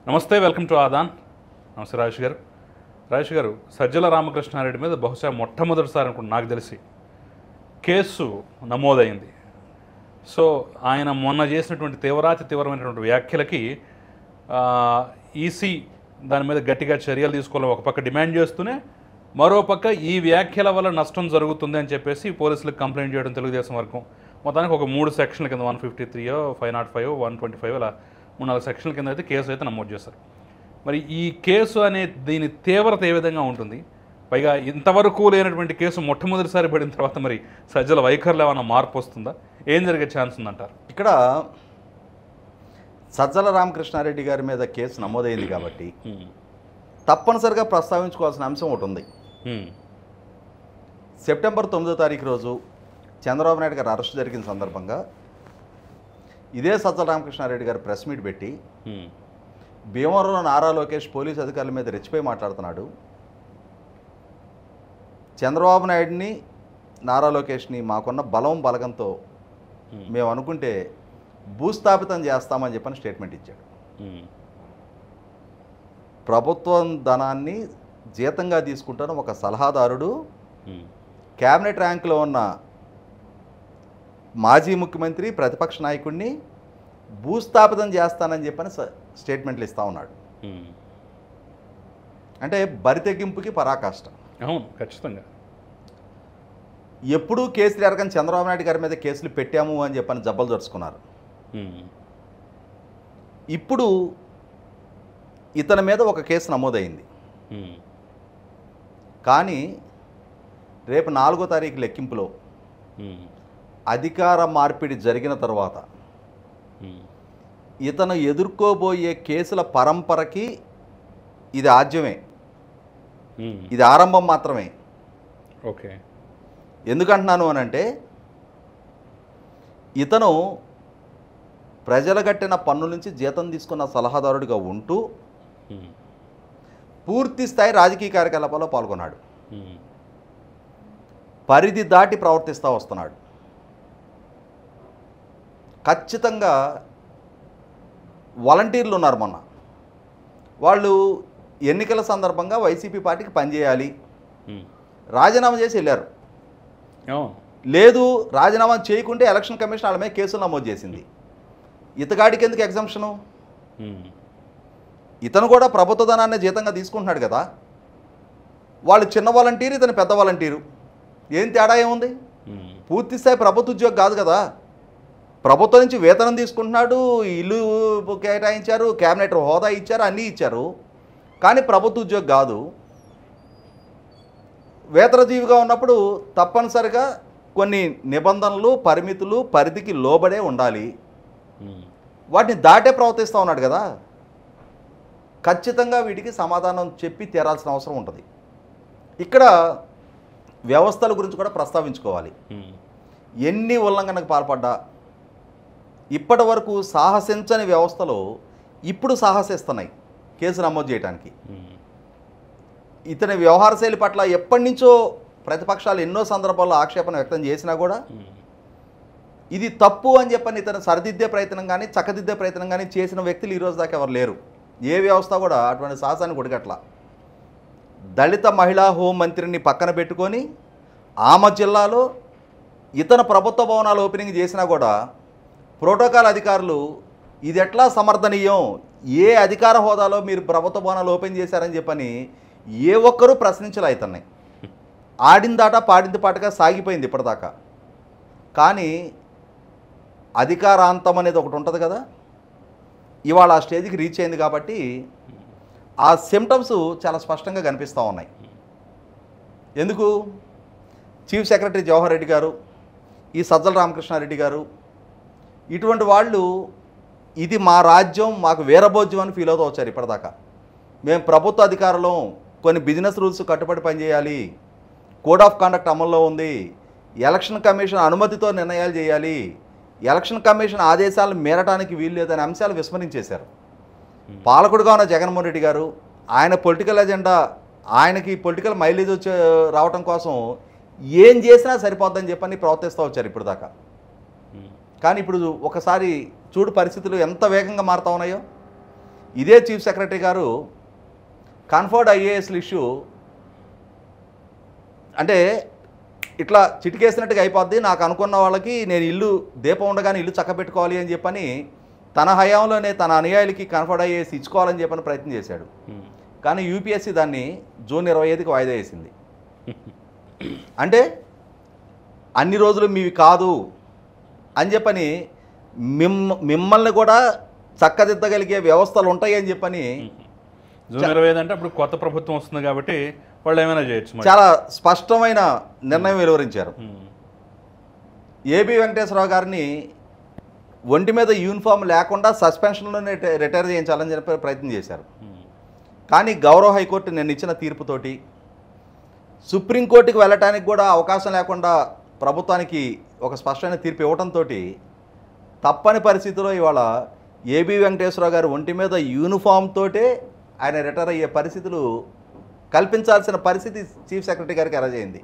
నమస్తే, welcome to Aadan. నమస్తే రాజేష్ గారు. రాజేష్ గారు, సజ్జల రామకృష్ణారెడ్డి మీద బహుశా మొట్టమొదటిసారి అనుకుంటు నాకు తెలిసి కేసు నమోదైంది. సో ఆయన మొన్న చేసినటువంటి తీవ్రమైనటువంటి వ్యాఖ్యలకి ఈసీ దాని మీద గట్టిగా చర్యలు తీసుకోవాలని ఒక పక్క డిమాండ్ చేస్తూనే మరోపక్క ఈ వ్యాఖ్యల వల్ల నష్టం జరుగుతుంది అని చెప్పేసి పోలీసులకు కంప్లైంట్ చేయడం తెలుగుదేశం వర్గం. మొత్తానికి ఒక 3 సెక్షన్ల కింద 153, 505, 125 అలా 3-4 సెక్షన్ల కింద అయితే కేసు అయితే నమోదు చేశారు. మరి ఈ కేసు అనే దీని తీవ్రత ఏ విధంగా ఉంటుంది? పైగా ఇంతవరకు లేనటువంటి కేసు మొట్టమొదటిసారి పడిన తర్వాత మరి సజ్జల వైఖరిలో ఏమైనా మార్పు వస్తుందా? ఏం జరిగే ఛాన్స్ ఉందంటారు? ఇక్కడ సజ్జల రామకృష్ణారెడ్డి గారి మీద కేసు నమోదైంది కాబట్టి తప్పనిసరిగా ప్రస్తావించుకోవాల్సిన అంశం ఒకటి ఉంది. సెప్టెంబర్ 9వ తారీఖు రోజు చంద్రబాబు నాయుడు గారు అరెస్ట్ జరిగిన సందర్భంగా ఇదే సజ్జల రామకృష్ణారెడ్డి గారు ప్రెస్ మీట్ పెట్టి భీమవరంలో నారా లోకేష్ పోలీసు అధికారుల మీద రెచ్చిపోయి మాట్లాడుతున్నాడు. చంద్రబాబు నాయుడిని నారా లోకేష్ని మాకున్న బలగంతో మేము అనుకుంటే భూస్థాపితం చేస్తామని చెప్పని స్టేట్మెంట్ ఇచ్చాడు. ప్రభుత్వం ధనాన్ని జీతంగా తీసుకుంటున్న ఒక సలహాదారుడు క్యాబినెట్ ర్యాంకులో ఉన్న మాజీ ముఖ్యమంత్రి ప్రతిపక్ష నాయకుడిని భూస్థాపితం చేస్తానని చెప్పని స్టేట్మెంట్లు ఇస్తూ ఉన్నాడు. అంటే బరితెగింపుకి పరాకాష్ట. అవును, ఖచ్చితంగా. ఎప్పుడూ కేసీఆర్ గారు చంద్రబాబు నాయుడు గారి మీద కేసులు పెట్టాము అని చెప్పని జబ్బలు జరుచుకున్నారు. ఇప్పుడు ఇతని మీద ఒక కేసు నమోదైంది. కానీ రేపు 4వ తారీఖు లెక్కింపులో అధికార మార్పిడి జరిగిన తర్వాత ఇతను ఎదుర్కోబోయే కేసుల పరంపరకి ఇది ఆద్యమే, ఇది ఆరంభం మాత్రమే. ఓకే. ఎందుకంటున్నాను అనంటే ఇతను ప్రజలు కట్టిన పన్ను నుంచి జీతం తీసుకున్న సలహాదారుడిగా ఉంటూ పూర్తి స్థాయి రాజకీయ కార్యకలాపాల్లో పాల్గొన్నాడు. పరిధి దాటి ప్రవర్తిస్తూ వస్తున్నాడు. ఖచ్చితంగా వాలంటీర్లు ఉన్నారు. మొన్న వాళ్ళు ఎన్నికల సందర్భంగా వైసీపీ పార్టీకి పనిచేయాలి, రాజీనామా చేసి వెళ్ళారు. లేదు, రాజీనామా చేయకుంటే ఎలక్షన్ కమిషన్ వాళ్ళ మీద కేసులు నమోదు చేసింది. ఇతగాడికి ఎందుకు ఎగ్జంప్షను? ఇతను కూడా ప్రభుత్వ ధనాన్ని జీతంగా తీసుకుంటున్నాడు కదా. వాళ్ళు చిన్న వాలంటీరు, ఇతను పెద్ద వాలంటీరు. ఏం తేడా ఏముంది? పూర్తిస్థాయి ప్రభుత్వ ఉద్యోగం కాదు కదా. ప్రభుత్వం నుంచి వేతనం తీసుకుంటున్నాడు, ఇల్లు కేటాయించారు, క్యాబినెట్ హోదా ఇచ్చారు, అన్నీ ఇచ్చారు. కానీ ప్రభుత్వ ఉద్యోగం కాదు. వేతనజీవిగా ఉన్నప్పుడు తప్పనిసరిగా కొన్ని నిబంధనలు, పరిమితులు, పరిధికి లోబడే ఉండాలి. వాటిని దాటే ప్రవర్తిస్తూ ఉన్నాడు కదా. ఖచ్చితంగా వీటికి సమాధానం చెప్పి తీరాల్సిన అవసరం ఉంటుంది. ఇక్కడ వ్యవస్థల గురించి కూడా ప్రస్తావించుకోవాలి. ఎన్ని ఉల్లంఘనకు పాల్పడ్డా ఇప్పటి వరకు సాహసించని వ్యవస్థలో ఇప్పుడు సాహసిస్తున్నాయి కేసు నమోదు చేయడానికి. ఇతని వ్యవహార శైలి పట్ల ఎప్పటి నుంచో ప్రతిపక్షాలు ఎన్నో సందర్భాల్లో ఆక్షేపణ వ్యక్తం చేసినా కూడా ఇది తప్పు అని చెప్పని ఇతను సరిదిద్దే ప్రయత్నం కానీ చక్కదిద్దే ప్రయత్నం కానీ చేసిన వ్యక్తులు ఈరోజు దాకా ఎవరు లేరు. ఏ వ్యవస్థ కూడా అటువంటి సాహసాన్ని కొడిగట్ల. దళిత మహిళా హోంమంత్రిని పక్కన పెట్టుకొని ఆమె జిల్లాలో ఇతర ప్రభుత్వ భవనాలు ఓపెనింగ్ చేసినా కూడా ప్రోటోకాల్ అధికారులు ఇది ఎట్లా సమర్థనీయం, ఏ అధికార హోదాలో మీరు ప్రభుత్వ భవనాలు ఓపెన్ చేశారని చెప్పని ఏ ఒక్కరూ ప్రశ్నించలే. అవుతున్నాయి ఆడిందాట పాడింది పాటగా సాగిపోయింది ఇప్పటిదాకా. కానీ అధికారాంతం అనేది ఒకటి ఉంటుంది కదా, ఇవాళ ఆ స్టేజ్కి రీచ్ అయింది కాబట్టి ఆ సిమ్టమ్స్ చాలా స్పష్టంగా కనిపిస్తూ ఉన్నాయి. ఎందుకు? చీఫ్ సెక్రటరీ జవహర్ రెడ్డి గారు, ఈ సజ్జల రామకృష్ణారెడ్డి గారు, ఇటువంటి వాళ్ళు ఇది మా రాజ్యం, మాకు వీరభోజ్యం అని ఫీల్ అవుతూ వచ్చారు ఇప్పటిదాకా. మేము ప్రభుత్వ అధికారులం, కొన్ని బిజినెస్ రూల్స్ కట్టుబడి పనిచేయాలి, కోడ్ ఆఫ్ కండక్ట్ అమల్లో ఉంది, ఎలక్షన్ కమిషన్ అనుమతితో నిర్ణయాలు చేయాలి, ఎలక్షన్ కమిషన్ ఆదేశాలు మేరటానికి వీలు లేదనే అంశాలు విస్మరించేశారు. పాలకుడుగా ఉన్న జగన్మోహన్ రెడ్డి గారు ఆయన పొలిటికల్ ఎజెండా, ఆయనకి పొలిటికల్ మైలేజ్ రావటం కోసం ఏం చేసినా సరిపోద్దని చెప్పని ప్రవర్తిస్తూ వచ్చారు ఇప్పుడు దాకా. కానీ ఇప్పుడు ఒకసారి చూడు పరిస్థితులు ఎంత వేగంగా మారుతూ ఉన్నాయో. ఇదే చీఫ్ సెక్రటరీ గారు కన్ఫర్డ్ ఐఏఎస్ల ఇష్యూ అంటే ఇట్లా చిటికేసినట్టుగా అయిపోద్ది, నాకు అనుకున్న వాళ్ళకి నేను ఇల్లు దీపం ఉండగానే ఇల్లు చక్కబెట్టుకోవాలి అని చెప్పని తన హయాంలోనే తన అనుయాయులకి కన్ఫర్డ్ ఐఏఎస్ ఇచ్చుకోవాలని చెప్పని ప్రయత్నం చేశాడు. కానీ యూపీఎస్సీ దాన్ని జూన్ 25కి వాయిదా వేసింది. అంటే అన్ని రోజులు మీవి కాదు అని చెప్పని మిమ్మల్ని కూడా చక్కదిద్దగలిగే వ్యవస్థలు ఉంటాయి అని చెప్పని జూన్ 25 అంటే అప్పుడు కొత్త ప్రభుత్వం వస్తుంది కాబట్టి వాళ్ళు ఏమైనా చేయొచ్చు. చాలా స్పష్టమైన నిర్ణయం వెలువరించారు. ఏబి వెంకటేశ్వరరావు గారిని ఒంటి మీద యూనిఫామ్ లేకుండా సస్పెన్షన్లోనే రిటైర్ చేయించాలని చెప్పి ప్రయత్నం చేశారు. కానీ గౌరవ హైకోర్టు నిన్న ఇచ్చిన తీర్పుతోటి సుప్రీంకోర్టుకి వెళ్ళటానికి కూడా అవకాశం లేకుండా ప్రభుత్వానికి ఒక స్పష్టమైన తీర్పు ఇవ్వడంతో తప్పని పరిస్థితిలో ఇవాళ ఏబి వెంకటేశ్వరరావు గారు ఒంటి మీద యూనిఫామ్ తోటే ఆయన రిటైర్ అయ్యే పరిస్థితులు కల్పించాల్సిన పరిస్థితి చీఫ్ సెక్రటరీ గారికి ఎరజైంది.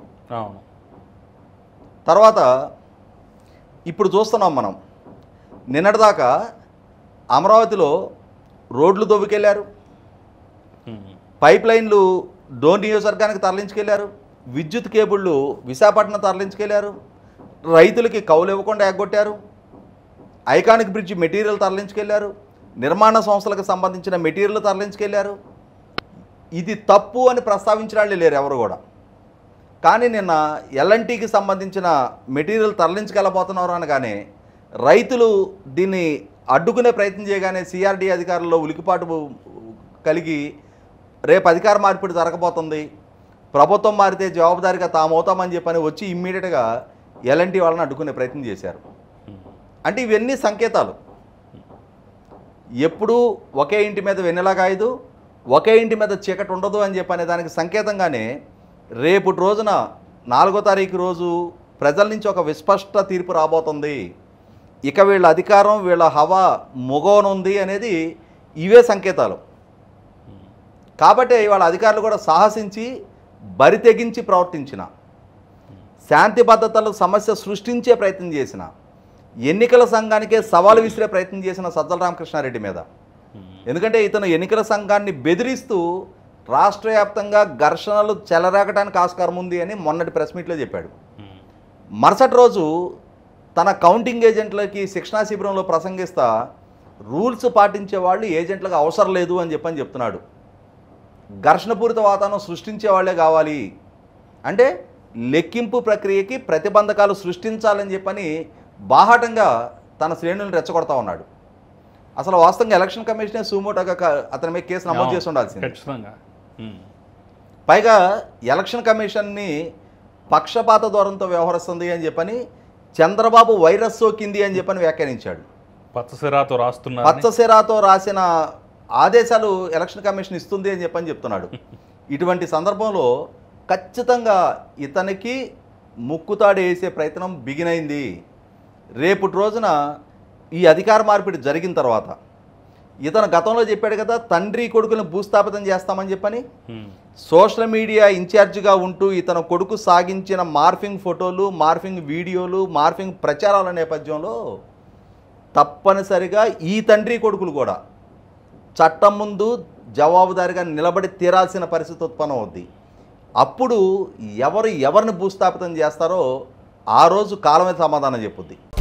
తర్వాత ఇప్పుడు చూస్తున్నాం మనం, నిన్నటిదాకా అమరావతిలో రోడ్లు దొవ్వుకెళ్ళారు, పైప్ లైన్లు డోన్ నియోజకవర్గానికి తరలించుకెళ్లారు, విద్యుత్ కేబుళ్ళు విశాఖపట్నం తరలించుకెళ్లారు, రైతులకి కౌలు ఇవ్వకుండా ఎగ్గొట్టారు, ఐకానిక్ బ్రిడ్జ్ మెటీరియల్ తరలించుకెళ్లారు, నిర్మాణ సంస్థలకు సంబంధించిన మెటీరియల్ తరలించుకెళ్లారు. ఇది తప్పు అని ప్రస్తావించిన వాళ్ళు లేరు ఎవరు కూడా. కానీ నిన్న ఎల్ఎన్టీకి సంబంధించిన మెటీరియల్ తరలించుకెళ్ళబోతున్నారు అనగానే రైతులు దీన్ని అడ్డుకునే ప్రయత్నం చేయగానే సిఆర్డీ అధికారుల్లో ఉలికిపాటు కలిగి రేపు అధికార మార్పిడి జరగబోతుంది, ప్రభుత్వం మారితే జవాబుదారీగా తామవుతామని చెప్పని వచ్చి ఇమ్మీడియట్గా ఎల్ఎన్టీ వాళ్ళని అడ్డుకునే ప్రయత్నం చేశారు. అంటే ఇవన్నీ సంకేతాలు. ఎప్పుడూ ఒకే ఇంటి మీద వెన్నెలగాయదు, ఒకే ఇంటి మీద చీకటి ఉండదు అని చెప్పనే దానికి సంకేతంగానే రేపటి రోజున 4వ తారీఖు రోజు ప్రజల నుంచి ఒక విస్పష్ట తీర్పు రాబోతుంది. ఇక వీళ్ళ అధికారం వీళ్ళ హవా మొగవనుంది అనేది ఇవే సంకేతాలు. కాబట్టి వాళ్ళ అధికారులు కూడా సాహసించి బరి తెగించి ప్రవర్తించిన, శాంతి భద్రతలకు సమస్య సృష్టించే ప్రయత్నం చేసిన, ఎన్నికల సంఘానికే సవాలు విసిరే ప్రయత్నం చేసిన సజ్జల రామకృష్ణారెడ్డి మీద. ఎందుకంటే ఇతను ఎన్నికల సంఘాన్ని బెదిరిస్తూ రాష్ట్ర వ్యాప్తంగా ఘర్షణలు చెలరేగడానికి ఆస్కారం ఉంది అని మొన్నటి ప్రెస్ మీట్లో చెప్పాడు. మరుసటి రోజు తన కౌంటింగ్ ఏజెంట్లకి శిక్షణా శిబిరంలో ప్రసంగిస్తా రూల్స్ పాటించే వాళ్ళు ఏజెంట్లకు అవసరం లేదు అని చెప్తున్నాడు. ఘర్షణపూరిత వాతావరణం సృష్టించే వాళ్ళే కావాలి అంటే లెక్కింపు ప్రక్రియకి ప్రతిబంధకాలు సృష్టించాలని చెప్పని బాహాటంగా తన శ్రేణులను రెచ్చగొడతా ఉన్నాడు. అసలు వాస్తవంగా ఎలక్షన్ కమిషనే సుమోటోగా అతని మీద కేసు నమోదు చేసి ఉండాల్సింది. పైగా ఎలక్షన్ కమిషన్ని పక్షపాత ధోరణితో వ్యవహరిస్తుంది అని చెప్పని చంద్రబాబు వైరస్ సోకింది అని చెప్పని వ్యాఖ్యానించాడు. పచ్చసిరాతో రాసిన ఆదేశాలు ఎలక్షన్ కమిషన్ ఇస్తుంది అని చెప్పని చెప్తున్నాడు. ఇటువంటి సందర్భంలో ఖచ్చితంగా ఇతనికి ముక్కుతాడు వేసే ప్రయత్నం బిగినైంది. రేపటి రోజున ఈ అధికార మార్పిడి జరిగిన తర్వాత ఇతను గతంలో చెప్పాడు కదా, తండ్రి కొడుకుని భూస్థాపితం చేస్తామని చెప్పని. సోషల్ మీడియా ఇన్ఛార్జిగా ఉంటూ ఇతను కొడుకు సాగించిన మార్ఫింగ్ ఫోటోలు, మార్ఫింగ్ వీడియోలు, మార్ఫింగ్ ప్రచారాల నేపథ్యంలో తప్పనిసరిగా ఈ తండ్రి కొడుకులు కూడా చట్టం ముందు జవాబుదారీగా నిలబడి తీరాల్సిన పరిస్థితి ఉత్పన్నం అవుద్ది. అప్పుడు ఎవరిని భూస్థాపితం చేస్తారో ఆ రోజు కాలమే సమాధానం చెప్పుద్ది.